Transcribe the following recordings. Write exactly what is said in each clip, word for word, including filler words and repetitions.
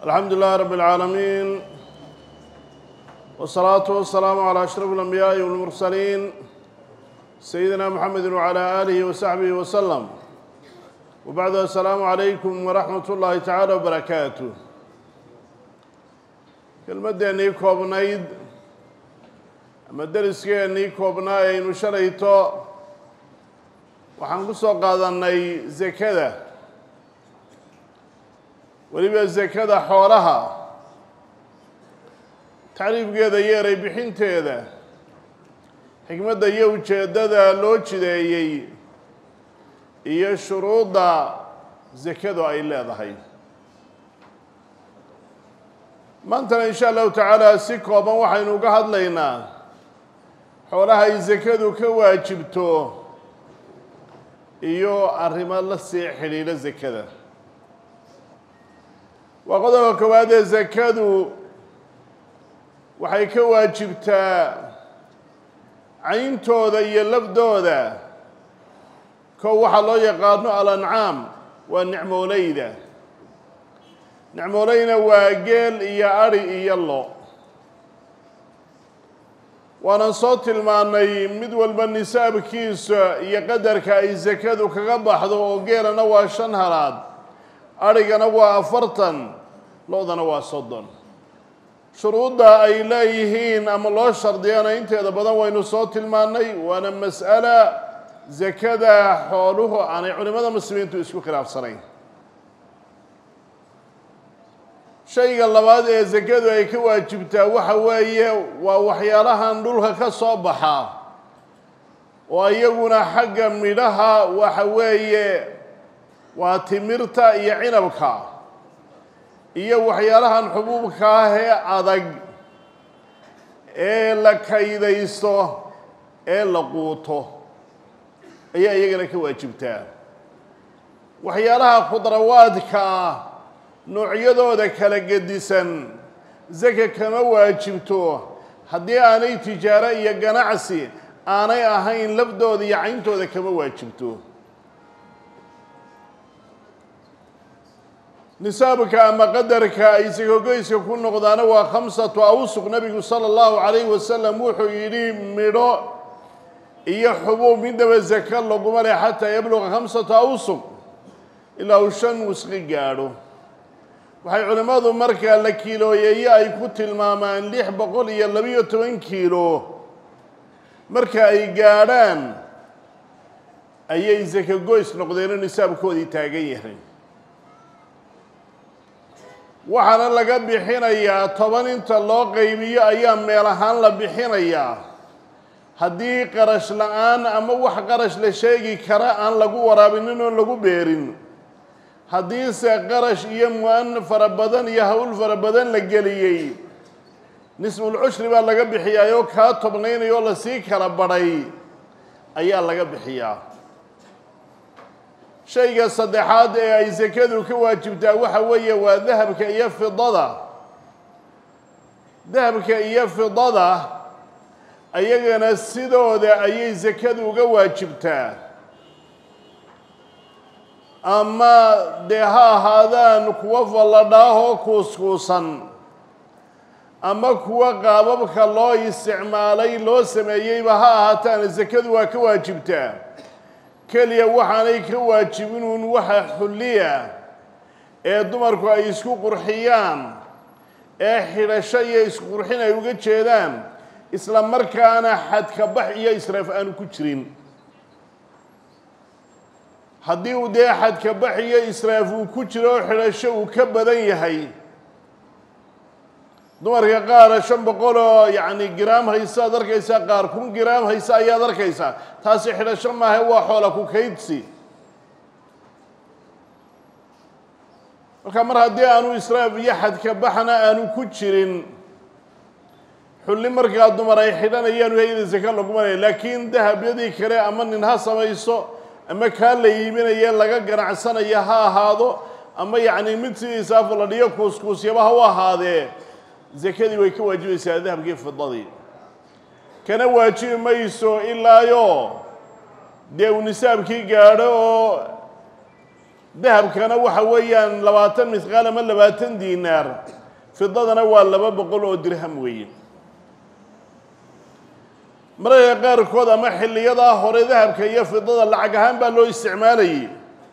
الحمد لله رب العالمين والصلاة والسلام على أشرف الأنبياء والمرسلين سيدنا محمد وعلى آله وصحبه وسلم وبعد السلام عليكم ورحمة الله تعالى وبركاته. كلمة ديني كوبنايد أما الدرس كيني كوبناي نشريتو وحنقصو قادناي زكاة وليبا الزكاة حولها تعريف كذا يري بحنت هذا حكمة يوجه دادا لوجه دايي هي شروط زكاة أي لا ضحي ما أنت إن شاء الله تعالى سكوا ما وحين وقعد لنا حولها الزكاة كواجبته إيو الرمال السيحلي للزكاة وقد كواد الزكاة waxay ka waajibtaa cayntooda iyo labdooda ko waxa loo yaqaano al-an'am waa nicmoolayda nicmoolayna waa geel iyo ari iyo lo waana soo tilmaanay mid walba nisaabkiisa iyo qadarka ay zakadu kaga baxdo oo geelana waa shan halaad arigana waa afartan loodana waa soddon shuruudda ay leeyihiin ama loo shardiyana inteeda badan waynu soo tilmaanay waana mas'ala zakada xooluhu aanay culimada muslimiintu isku khilaafsanayn shayga labaad ee zakadu ay ka waajibtaa waxa weeye waa waxyaalahan dhulka ka soo baxa oo iyaguna xagga midhaha waxa weeye waa timirta iyo cinabka iyo waxyaalahan xubuubka ah ee adag ee la kaydaysto ee la quuto ayaa iyagana ka waajibtaa waxyaalaha khudrawaadka ah noocyadooda kala gedisan zaka kama waajibto haddii aanay tijaaro iyo ganacsi aanay ahayn labdooda iyo cayntooda kama waajibto nisaabka ama qadarka ay sagogoyska ku noqdaana waa khamsatu awsuq nabigu sala allahu calayhi wasalam wuxuu yidhi midho iyo xubuub midnaba zaka laguma leh xataa yabluqa khamsatu awsuq ilaa uu shan wusqi gaadho waxay culimmadu markaa la kiilooyeeye ay ku tilmaamaan lix boqol iyo labiyo toban kiilo marka ay gaadhaan ayay sakagoys noqdeenoo nisaabkoodii taagan yahay waxaana laga bixinayaa toban inta loo qaybiyo ayaa meel ahaan la bixinayaa haddii qarash la-aan ama wax qarash la sheegi kara aan lagu waraabinin oo lagu beerin haddiise qarash iyo mu-an fara badan iyo hawl fara badan la geliyey nisful cushri baa laga bixiyaayoo kaa tobnaynaya oo lasii kala badhay ayaa laga bixiyaa shayga saddexaad ee ay sakadu ka waajibtaa waxa weeye waa dahabka iyo fidada dahabka iyo fidada ayagana sidooda ayay sakadu uga waajibtaa ama dee ha ahaadaan kuwa falladhaahoo kuuskuusan ama kuwa qaababka loo isticmaalay loo sameeyeyba ha ahaataan sakadu waa ka waajibtaa keliya waxaanay ka waajibinuun waxa xulliya ee dumarku ay isku qurxiyaan ee xidhasho iyo isku qurxin ay uga jeedaan isla markaana xadka bax iyo israaf aanu ku jirin haddii uu dee xadka bax iyo israaf uu ku jiro oo xidhasho uu ka badan yahay dumarka qaar shan boqol oo yacni giraam haysa ad arkaysaa qaar kun giraam haysa ayaad arkaysaa taasi xidhasho maaha waa xoola ku kaydsi marka mar haddii aanu israaf iyo xadka baxna aanu ku jirin xulli markaa dumar ay xidhanayaan hayada saka laguma leh laakiin dahabyadii kale ama nin ha samayso ama kaa la iibinaya laga ganacsanaya ha ahaado ama yacni mid sidiisaa faladhiyo kuuskuusyaba ha u ahaadee zakadii way ka waajibaysaa dahabkii fidadii kana waajibi mayso ilaayo dee uu nisaabkii gaadho oo ذهب كان وحويا لباتن مثقال من لباتن دينار فضة نوال لبا بقول درهم وي مرة قار كودا محل يدا هوري ذهب كي فضة العجهان بالو استعمالي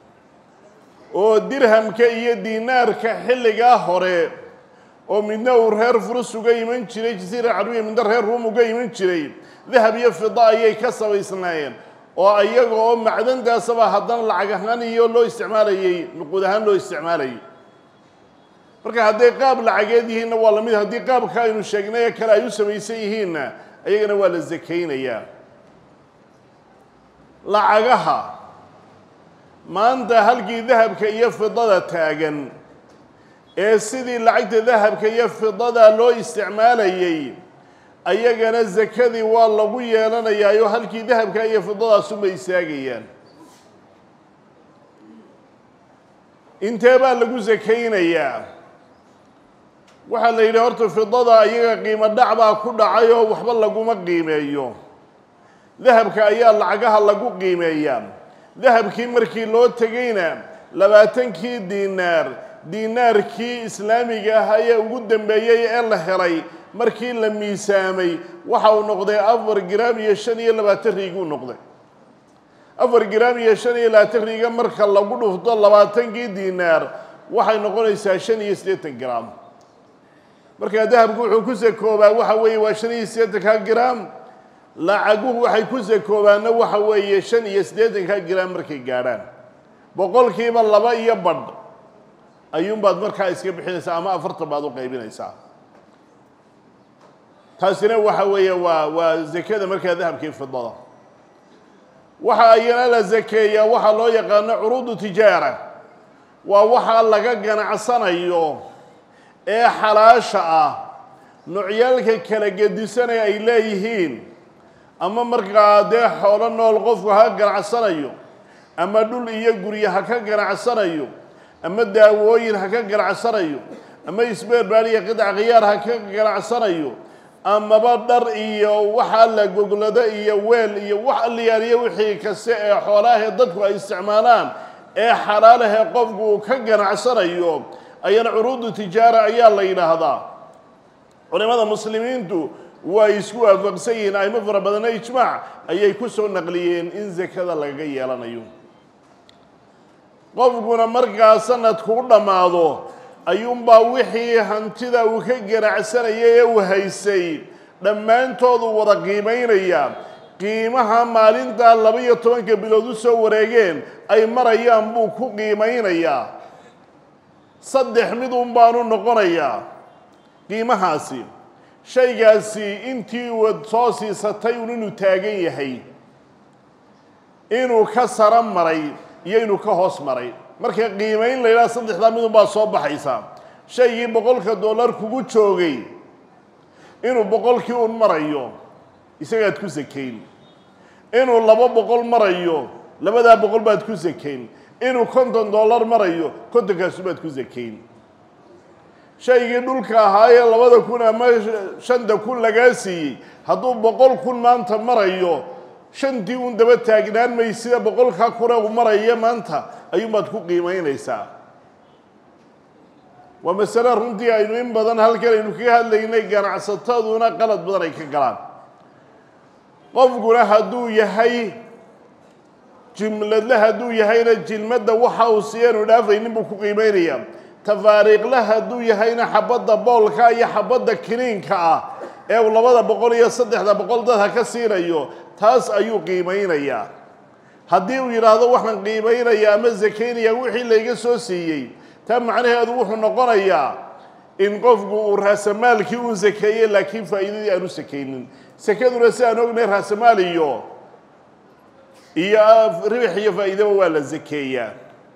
ودرهم كي دينار كحل جا هوري ومن نور هير فلوس وجاي من شري جزيرة عربية من در هير روم وجاي من شري ذهب يفضة أيه كسر ويصنعين وأيه معدن ده سبا هذان العجهان يلو استعمالي نقودهان لو استعمالي marka haday qaab lacageedihiina waa la mid hadii qaabka aynu sheegnay kala ay u sameeyayhiina ayagana waa la zakeynaya lacagaha maanta halkii dahabka iyo fidada taagan ee sidii lacagta dahabka iyo fidada loo isticmaalayay ayagana zakadii waa lagu yeelanayaa halkii dahabka iyo fidada sumay isaagayaan intee baa lagu zakeynayaa waxa la yiri horta fidada ayaga qiimo dhac baa ku dhacay oo waxba lagu ma qiimeeyo dahabka ayaa lacagaha lagu qiimeeyaa dahabkii markii loo tagayna labaatan kii diinaar diinaarkii islaamiga ah ayaa ugu dambeeyay ee la helay markii la miisaamay waxa uu noqday afar gram iyo shan iyo labaatan riig uu noqday afar gram iyo shan iyo labaatan riig marka lagu dhufto labaatan kii diinaar waxay noqonaysaa shan iyo siddeetan gram marka dahabku wuxuu ku sakoobaa waxa weeye waa shan iyo siddeetan gram lacaguhu waxay ku sakoobaana waxa weeye shan iyo siddeetan gram markay gaadhaan boqolkiiba laba iyo badh ayuun baad markaa iska bixinaysaa ama afartan baad u qaybinaysaa taasina waxa weeye waa waa zakada markaa dahabkii fidada waxa ayana la zakeeyaa waxa loo yaqaan uruudu tijaara waa waxa laga ganacsanayo ee xalaasha ah noocyalka kala gedisan ay leeyihiin ama markaa de xoolo nool qofku ha ganacsanayo ama dhul iyo guryaha ka ganacsanayo ama daawooyin ha ka ganacsanayo ama isbeer baariya qidca qiyaar ha ka ganacsanayo ama badar iyo waxa la goglada iyo weel iyo wax liyaariyo wixii kaste ee xoolaha dadku ay isticmaalaan ee xalaalaha qofku ka ganacsanayo ayana uruudu tijaara ayaa la yiraahdaa culimada muslimiintu way isku waafaqsan ay ma fara badan ijmaac ayay ku soo naqliyeen in zakada laga yeelanayo qofkuna markaa sanadku u dhamaado ayuun baa wixii hantida uu ka ganacsanayay ee uu haysay dhammaantood wada qiimeynaya qiimaha maalinta laba iyo toban bilood u soo wareegeen ay marayaan buu ku qiimeynayaa saddex mid un baanu noqonayaa qiimahaasi shaygaasi intii wad soo siisatay inuu taagan yahay inuu ka sara maray iyo inuu ka hoos maray marka qiimeyn la ilaa saddexda mid un baa soo baxaysa shaygii boqolka dollar kugu joogay inuu boqolkii un marayo isagaad ku sakeyn inuu laba boqol marayo labadaa boqol baad ku sakeyn inuu konton dollar marayo kontonkaas baad ku sakeyn shaygii dhulka ahaa ee labada kun ama shanta kun lagaa siiyey hadduu boqol kun maanta marayo shantii un daba taagnaan maysida boqolkaa kun uu maraya maanta ayuunbaad ku qiimeynaysaa waa masale runtii aynu in badan halkan aynu kaga hadlaynay ganacsataduna qalad badan ay ka galaan qofkuna hadduu yahay jimladle hadduu yahayna jilmadda waxa uu siiyanu dhaafaynin buu ku qiimeynayaa tafaariiqle hadduu yahayna xabadda boolka iyo xabadda kiniinka ah ee uu labada boqol iyo saddexda boqol dadha ka siinayo taas ayuu qiimeynayaa haddii uu yidhaahdo waxaan qiimeynayaa ama zakeynayaa wixii layga soo siiyey taa macnaheedu wuxuu noqonayaa in qofku uu raasamaalkii uu zakeeyey laakiin faa'iidadii aanu sakeynin sakaduna si aan ognay raasamaal iyo iyo ribix iyo faa'iidaba waa la zakeeyaa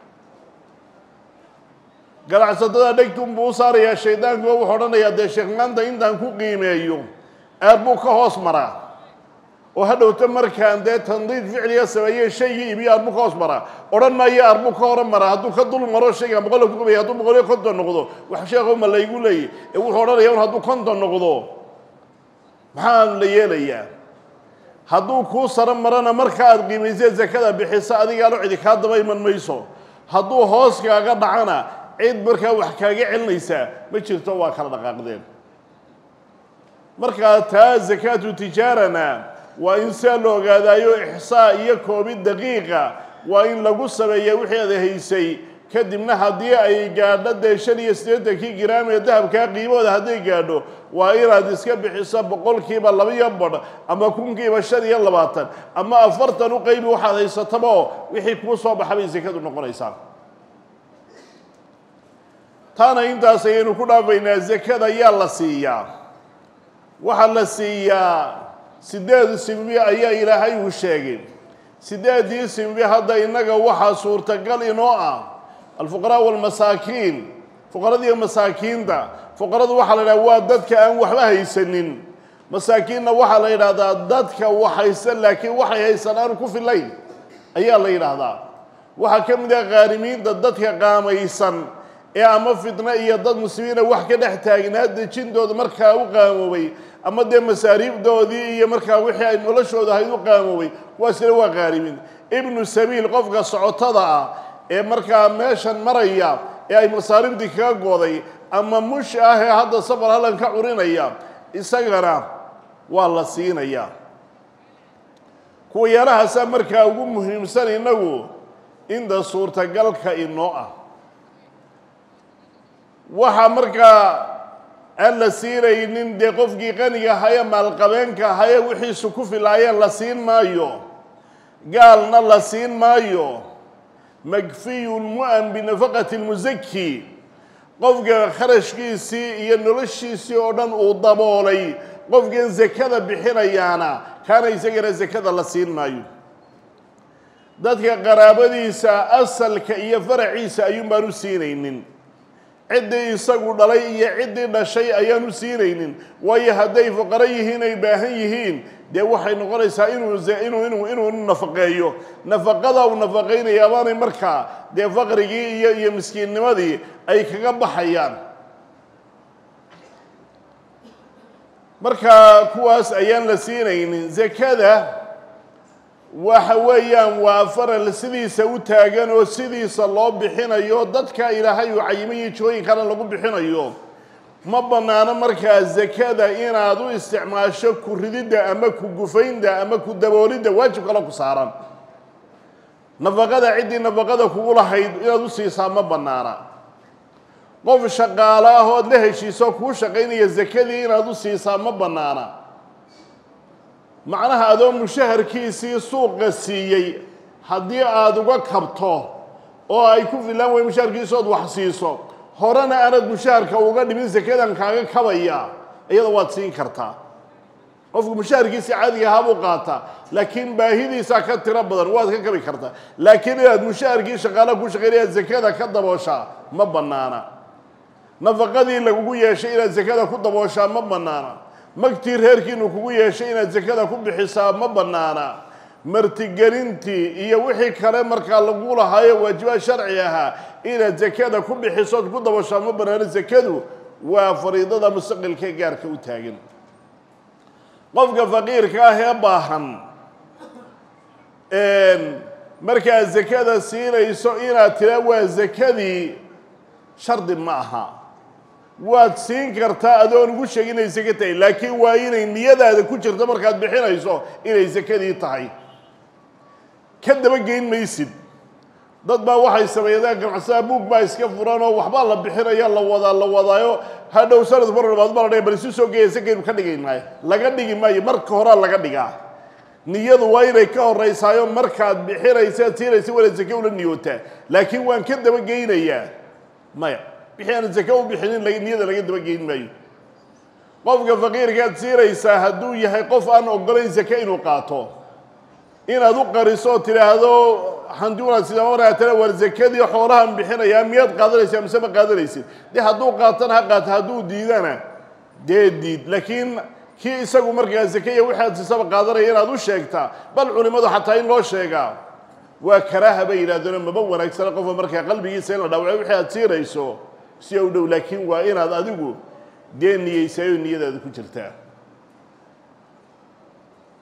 ganacsatada dhegtun buu u saarayaa shaydaanku wuxuu odhanayaa dee sheekh maanta intaan ku qiimeeyo aad buu ka hoos maraa oo hadhowta markaan dee tandiid ficliga sameeyey shaygii ibiyo aad buu ka hoos maraa odhan maayo aad buu ka hor maraa hadduu ka dul maro shaygaan boqol ku qabaya hadduu boqol iyo konton noqdo wax sheekho ma laygu leeyay ee wuxuu odhanayaa un hadduu konton noqdo maxaa la yeelayaa hadduu kuu saro marana marka aad qiimaysay zakada bixiso adigaa lo cidi kaa daba iman mayso hadduu hoos kaaga dhacana cid markaa wax kaaga celinaysaa ma jirto waa kala dhaqaaqdeen markaa taa zakaatu tijaarana waa in saa la ogaadaayo ixsaa iyo koobid daqiiqa waa in lagu sameeyaa wixii aad haysay kadibna haddii ay gaadho dee shan iyo siddeetankii giraam ee dahabkaa qiimahooda hadday gaadho waa inaad iska bixiso boqolkiiba laba iyo badh ama kunkiiba shan iyo labaatan ama afartan u qaybi waxaad haysataba oo wixii kuu soo baxa bay sakadu noqonaysaa taana intaas ayaynu ku dhaafaynaa zakada ayaa la siiyaa waxaa la siiyaa sideed sinbi ayaa ilaahay uu sheegay sideedii sinbi hadda innaga waxaa suurtagal inoo ah alfuqaraa walmasaakiin fuqaradiiyo masaakiinta fuqaradu waxaa la yidhaha waa dadka aan waxba haysanin masaakiinna waxaa la yidhaahdaa dadka wax haysan laakiin waxay haysan aan ku filayn ayaa la yidhaahdaa waxaa ka mid ah qaarimiinta dadka qaamaysan ee ama fitno iyo dad muslimiina wax ka dhex taagnaa dejintooda markaa u qaamoobay ama dee masaariibdoodii iyo markaa wixii ay noloshooda ahayd u qaamoobay waa sida waa qaarimiin ibnu sabiil qofka socotada ah ee markaa meeshan maraya ee ay masaariibdii kaga goday ama mush ah ee hadda safar hallan ka curinaya isagana waa la siinayaa kuwa yarahaasaa markaa ugu muhiimsan innagu inta suurtagalka inoo ah waxaa markaa aan la siinaynin dee qofkii qaniga ahaye maalqabeenka ahaye wixiisu ku filaayeen la siin maayo gaalna la siin maayo makfiyun mu'an binafaqati lmusaki qofka kharashkiisii iyo noloshiisii oo dhan uu daboolay qofkan sakada bixinayaana kaana isagana sakada la siin maayo dadka qaraabadiisa asalka iyo faraciisa ayuun baan u siinaynin ciddii isagu dhalay iyo ciddii dhashay ayaan u siinaynin waayo hadday fuqaro yihiin ay baahan yihiin dee waxay noqonaysaa inuu inuu inuu inuu nafaqeeyo nafaqada uu nafaqaynaya abaanay markaa dee faqrigii iyo iyo miskiinnimadii ay kaga baxayaan markaa kuwaas ayaan la siinaynin zakada waxa weeyaan waa faral sidiisa u taagan oo sidiisa loo bixinayo dadka ilaahay uu cayimay jooyinkana lagu bixinayo ma bannaano markaa zakada inaad u isticmaasho ku rididda ama ku gufaynda ama ku daboolidda waajib kale ku saaran nafaqada ciddii nafaqada kugu lahayd inaad u siisaa ma bannaana qof shaqaale ah ood la heshiiso kuu shaqaynaya zakadii inaad u siisaa ma bannaana macnaha adoo mushaharkiisii suuqa siiyey haddii aada uga kabto oo ay ku filaan way mushaharkiisood wax siiso horena aanad mushaharka uga dhimin sakadan kaaga kabaya iyada waad siin kartaa qofku mushaharkiisii caadiga ahaa buu qaataa laakiin baahidiisaa ka tiro badan waad ka kabi kartaa laakiin inaad mushaharkii shaqaalaha ku shaqaynayaad sakada ka dabooshaa ma bannaana nafaqadii lagugu yeeshay inaad sakada ku dabooshaa ma bannaana magtii reerkiinu kugu yeeshay inaad sakada ku bixisaa ma bannaana martigelintii iyo wixii kale markaa lagu lahaayo waajibaad sharci ahaa inaad sakada ku bixisood ku dabashaa ma bannaana sakadu waa fariidada mustaqilka gaarka u taagan qofka faqiirka ah ee baahan markaad sakada siinayso inaad tira waa sakadii shardi ma aha waad siin kartaa adoon ugu sheegin inay saka tahay laakiin waa inay niyadaada ku jirto markaad bixinayso inay sakadii tahay ka dabageyn maysid dad baa waxay sameeyeen ganacsadaa buug baa iska furan oo waxbaa la bixinaya la wadaa la wadaayo hadhow sanad mar labaad baa la dhigay bal isu soo geeya sakaynu ka dhigaynaayo laga dhigi maayo marka horaa laga dhigaa niyadu waa inay ka horeysaayo markaad bixinaysaad siinaysa wala sake ula niyootaa laakiin waan ka dabageynayaa maya wixii aan sake u bixinin niyada laga dabageyn maayo qofka faqiirkaad siinaysaa hadduu yahay qof aan ogolayn sake inuu qaato inaad u qariso oo tidhaahdo handuunaad sida waraatana war sakadii xoolahan bixinayaa miyaad qaadanaysaa mise ma qaadanaysid dee hadduu qaatana ha qaato hadduu diidana dee diid laakiin kii isagu markaa sakaya waxaad siisaba qaadanaya inaad u sheegtaa bal culimmadu xataa in loo sheegaa waa karaaha bay yidhahdeen maba wanaagsana qofka markaa qalbigiisa in la dhaawaco wixii aad siinayso si u dhow laakiin waa inaad adigu dee niyeysayo niyadaada ku jirtaa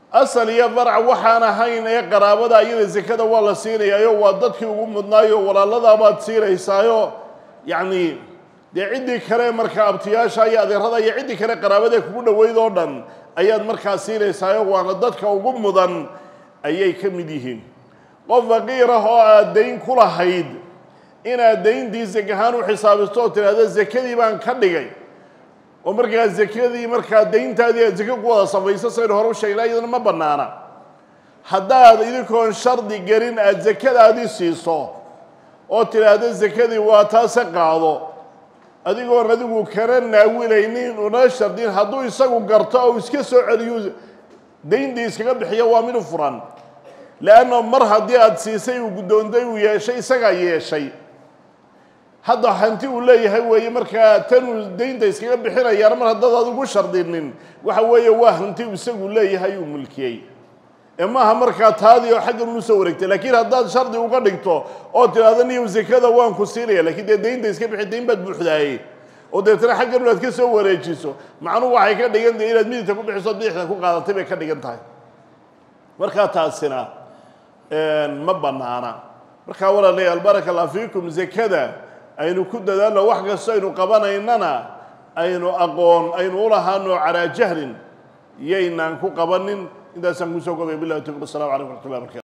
asal iyo farc waxaan ahayn ee qaraabada iyada zakada waa la siinayaayo waa dadkii ugu mudnaayo walaalada baad siinaysaayo yacni dee ciddii kale markaa abtiyaasha iyo adeerada iyo ciddii kale qaraabadee kugu dhoweyd oo dhan ayaad markaa siinaysaayo waana dadka ugu mudan ayay ka mid yihiin qof faqiir ah oo aad dayn ku lahayd inaad dayntii zak ahaan u xisaabisto oo tidhaahdo zakadii baan ka dhigay oo markaa zakadii markaa dayntaadii aad zako ku wada samayso saynu hore u sheegnaa iyadana ma bannaana haddaad idinkoon shardi gelin aad zakadaadii siiso oo tidhaahdo zakadii waa taase qaado adigoon adigu kana naawilaynin una shardin hadduu isagu garto oo iska soo celiyo dayntii iskaga bixiyo waa mid u furan leanna mar haddii aad siisay uu guddoontay uu yeeshay isagaa yeeshay hadda hanti uu leeyahay weeye markaa tanuu daynta iskaga bixinayaana mar haddaad adigu shardinin waxa weeye waa hanti isagu leeyahay uu mulkiyey ee maaha markaa taadii oo xaggan uu soo wareegtay laakiin haddaad shardi uga dhigto oo tidhaahdo niyow zakada waan ku siinaya laakiin dee daynta iska bixi dayn baad buuxdaayey oo deetana xaggan inaad ka soo wareejiso macnuhu waxay ka dhigan tahay inaad midigta ku bixiso bidixda ku qaadatay bay ka dhigan tahay markaa taasina ma bannaana markaa walaalayaal baaraka allah fiikum zakada aynu ku dadaalno wax kasta aynu qabanaynana aynu aqoon aynu u lahaano calaa jahlin iyaynaan ku qabanin intaasaan kusoo gobay billahi tawfiiq. assalamu calaykum waraxmatullahi wabarakatu.